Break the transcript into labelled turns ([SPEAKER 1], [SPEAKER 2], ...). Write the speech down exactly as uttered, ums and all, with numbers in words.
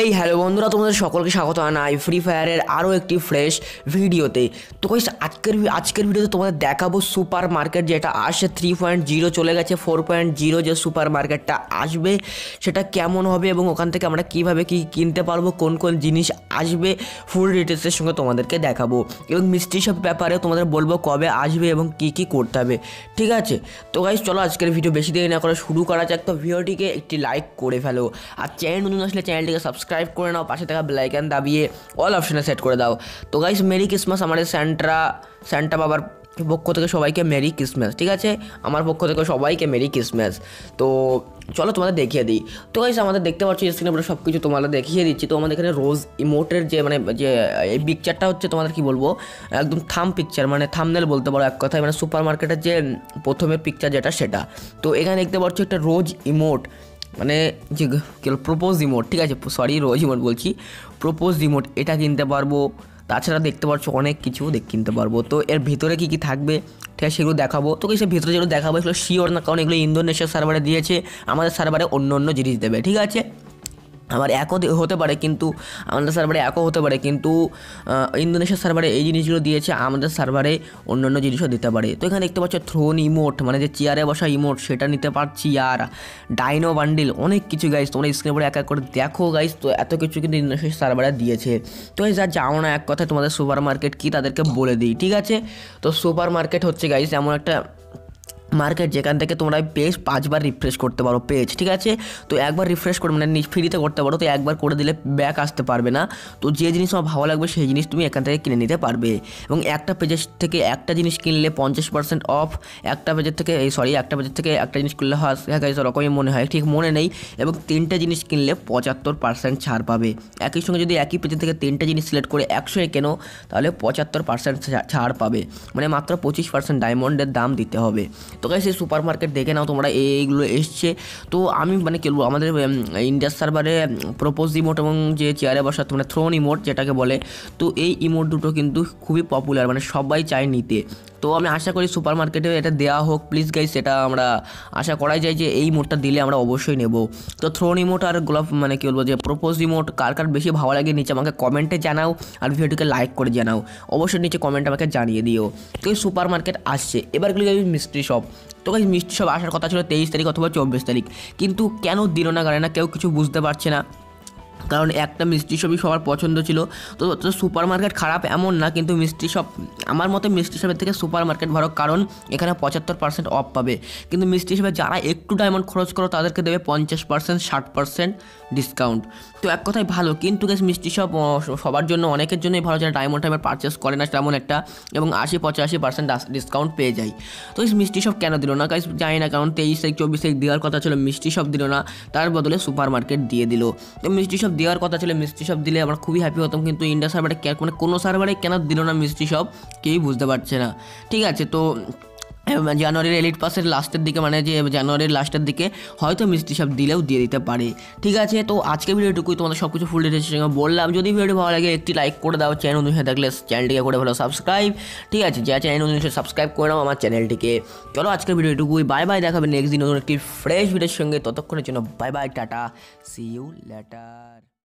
[SPEAKER 1] Hey hello বন্ধুরা, তোমাদের সকলকে স্বাগত জানাই ফ্রি ফায়ারের আরও একটি ফ্রেশ ভিডিওতে। তো গাইস আজকের আজকের ভিডিওতে তোমাদের দেখাবো সুপার মার্কেট যেটা আসে থ্রি পয়েন্ট জিরো চলে গেছে ফোর পয়েন্ট জিরো যে সুপার মার্কেটটা আসবে সেটা কেমন হবে এবং ওখান থেকে আমরা কীভাবে কী কিনতে পারবো, কোন কোন জিনিস আসবে, ফুল ডিটেলসের সঙ্গে তোমাদেরকে দেখাবো এবং মিষ্টি সব ব্যাপারে তোমাদের বলবো কবে আসবে এবং কী কী করতে হবে। ঠিক আছে, তো গাইস চলো আজকের ভিডিও বেশি দেরি না করে শুরু করা যাক। তো ভিডিওটিকে একটি লাইক করে ফেলো, আর চ্যানেল নতুন আসলে চ্যানেলটিকে সাবস্ক্রাইব করে নাও, পাশে থাকা বেল আইকন দাবিয়ে অল অপশনে সেট করে দাও। তো গাইস মেরি ক্রিসমাস আমাদের স্যান্টা স্যান্টা বাবার পক্ষ থেকে সবাইকে মেরি ক্রিসমাস। ঠিক আছে, আমার পক্ষ থেকে সবাইকে মেরি ক্রিসমাস। তো চলো তোমাদের দেখিয়ে দিই। তো গাইস আমাদের দেখতে পাচ্ছি স্ক্রিনে পুরো সব কিছু তোমাদের দেখিয়ে দিচ্ছি। তো আমাদের এখানে রোজ ইমোটের যে মানে যে এই পিকচারটা হচ্ছে তোমাদের কি বলবো একদম থাম পিকচার, মানে থামনেল বলতে পারো এক কথায়, মানে সুপার মার্কেটের যে প্রথমের পিকচার যেটা সেটা। তো এখানে দেখতে পাচ্ছ একটা রোজ ইমোট, মানে যে প্রপোজ ইমোট। ঠিক আছে, সরি রোজ ইমোট বলছি, প্রপোজ ইমোট, এটা কিনতে পারবো। তাছাড়া দেখতে পাচ্ছ অনেক কিছু দেখ কিনতে পারবো। তো এর ভিতরে কী কী থাকবে ঠিক আছে সেগুলো দেখাবো। তো সে ভিতরে যেগুলো দেখাবো এগুলো শিওর না, কারণ এগুলো ইন্দোনেশিয়ার সার্ভারে দিয়েছে, আমাদের সার্ভারে অন্য অন্য জিনিস দেবে। ঠিক আছে, আমার একও হতে পারে কিন্তু আমাদের সার্ভারে একও হতে পারে কিন্তু ইন্দোনেশিয়ার সার্ভারে এই জিনিসগুলো দিয়েছে, আমাদের সার্ভারে অন্য অন্য জিনিসও দিতে পারে। তো এখানে দেখতে পাচ্ছ থ্রোন ইমোট, মানে যে চেয়ারে বসা ইমোট, সেটা নিতে পারছি। আর ডাইনো বান্ডিল, অনেক কিছু গাইস, তোমরা স্ক্রিনে পরে এক এক করে দেখো গাইস। তো এত কিছু কিন্তু ইন্দোনেশিয়ার সার্ভারে দিয়েছে। তো এই যা যাও না এক কথায় তোমাদের সুপার মার্কেট কী তাদেরকে বলে দিই। ঠিক আছে, তো সুপার মার্কেট হচ্ছে গাইস এমন একটা মার্কেট যেখান থেকে তোমরা পেজ পাঁচবার রিফ্রেশ করতে পারো পেজ। ঠিক আছে, তো একবার রিফ্রেশ করে মানে ফ্রিতে করতে পারো, তো একবার করে দিলে ব্যাক আসতে পারবে না। তো যে জিনিস তোমার ভালো লাগবে সেই জিনিস তুমি এখান থেকে কিনে নিতে পারবে। এবং একটা পেজের থেকে একটা জিনিস কিনলে পঞ্চাশ পার্সেন্ট অফ, একটা পেজের থেকে এই সরি একটা পেজের থেকে একটা জিনিস কিনলে হয় হ্যাঁ গাইস ওরকমই মনে হয়, ঠিক মনে নেই। এবং তিনটে জিনিস কিনলে পঁচাত্তর পার্সেন্ট ছাড় পাবে। একই সঙ্গে যদি একই পেজের থেকে তিনটে জিনিস সিলেক্ট করে একশোয় কেনো তাহলে পঁচাত্তর পার্সেন্ট ছাড় পাবে, মানে মাত্র পঁচিশ পার্সেন্ট ডায়মন্ডের দাম দিতে হবে। তো গাইস এই সুপার মার্কেট দেখে নাও তোমরা, এইগুলো এসছে। তো আমি মানে কি বলবো, আমাদের ইন্ডিয়ার সার্ভারে প্রপোজ ইমোট এবং যে চেয়ারে বসা মানে থ্রোন ইমোট যেটাকে বলে, তো এই ইমোট দুটো কিন্তু খুবই পপুলার, মানে সবাই চায় নিতে। তো আমি আশা করি সুপার মার্কেটে এটা দেওয়া হোক প্লিজ গাইস, সেটা আমরা আশা করাই যায় যে এই ইমোটটা দিলে আমরা অবশ্যই নেব। তো থ্রোন ইমোট আর গোলাপ মানে কী বলবো যে প্রপোজ ইমোট কার কার বেশি ভালো লাগে নিচে আমাকে কমেন্টে জানাও, আর ভিডিওটিকে লাইক করে জানাও, অবশ্যই নিচে কমেন্ট আমাকে জানিয়ে দিও। তো এই সুপার মার্কেট আসছে, এবার গেলে যাবি মিস্ট্রি শপ। তো গাইস মিষ্টি সব আসার কথা ছিল তেইশ তারিখ অথবা চব্বিশ তারিখ, কিন্তু কেন দিল না কারণ না কেউ কিছু বুঝতে পারছে না, কারণ একটা মিষ্টি শপই সবার পছন্দ ছিল। তো তো সুপার মার্কেট খারাপ এমন না, কিন্তু মিষ্টি শপ আমার মতে মিষ্টি শপের থেকে সুপার মার্কেট ভালো, কারণ এখানে পঁচাত্তর পার্সেন্ট অফ পাবে। কিন্তু মিষ্টি শপে যারা একটু ডায়মন্ড খরচ করো তাদেরকে দেবে পঞ্চাশ পার্সেন্ট ষাট পার্সেন্ট ডিসকাউন্ট। তো এক কথায় ভালো, কিন্তু গাইস মিষ্টি শপ সবার জন্য অনেকের জন্যই ভালো যারা ডায়মন্ড টাইমের পারচেস করে না তেমন একটা, এবং আশি পঁচাশি পার্সেন্ট ডিসকাউন্ট পেয়ে যায়। তো এই মিষ্টি শপ কেন দিল না গাইস জানি না, কারণ তেইশ তারিখ চব্বিশ তারিখ দেওয়ার কথা ছিল, মিষ্টি শপ দিল না, তার বদলে সুপার মার্কেট দিয়ে দিল। তো মিষ্টি শপ দেওয়ার কথা ছিল, মিষ্টি শপ দিলে আমরা খুবই হ্যাপি হতাম, কিন্তু ইন্ডিয়া সার্ভারে মানে কোনো সার্ভারে কেন দিল না মিষ্টি শপ কেউই বুঝতে পারছে না। ঠিক আছে, তো জানুয়ারির এলিট পাসের লাস্টের দিকে মানে যে জানুয়ারির লাস্টের দিকে হয়তো মিষ্টি শপ দিলেও দিয়ে দিতে পারে। ঠিক আছে, তো আজকে ভিডিওটুকুই তোমাদের সব কিছু ফুল ডিটেলস বললাম। যদি ভিডিও ভালো লাগে একটি লাইক করে দাও, চ্যানেল নতুন হয়ে থাকলে চ্যানেলটিকে করে ভালো সাবস্ক্রাইব। ঠিক আছে, যা চ্যানেল নতুন সাবস্ক্রাইব করে নাও আমার চ্যানেলটিকে। চলো আজকের ভিডিওটুকুই, বাই বাই, দেখাবে নেক্সট দিন নতুন একটি ফ্রেশ ভিডিওর সঙ্গে। ততক্ষণের জন্য bye bye, tata, see you letter.